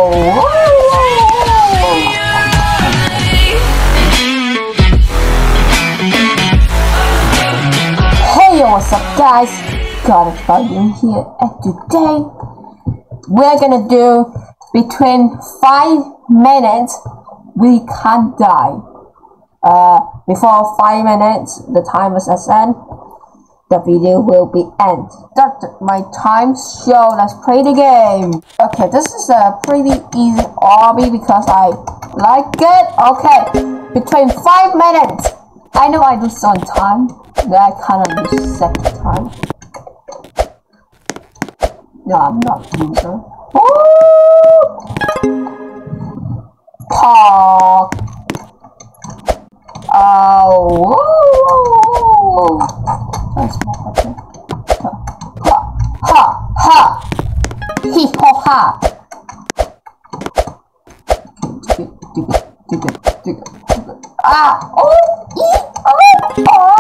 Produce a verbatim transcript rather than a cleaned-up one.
Hey, what's up guys? Got it in here, and today we're gonna do between five minutes we can't die. Uh, before five minutes the timer says end, the video will be end. Start my time show. Let's play the game. Okay, this is a pretty easy obby because I like it. Okay, between five minutes. I know I do some time, but I kinda do second time. No, I'm not loser. Talk. Oh. That's more better. Ha ha ha. Hee ho ha. Okay, dig it, dig it, dig it, dig it, dig it. Ah! Oh! Ee! Oh! Oh!